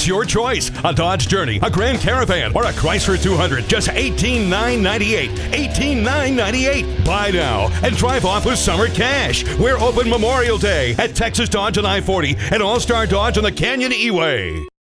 It's your choice. A Dodge Journey, a Grand Caravan, or a Chrysler 200. Just $18,998. $18,998. Buy now and drive off with summer cash. We're open Memorial Day at Texas Dodge and I-40 and All-Star Dodge on the Canyon E-Way.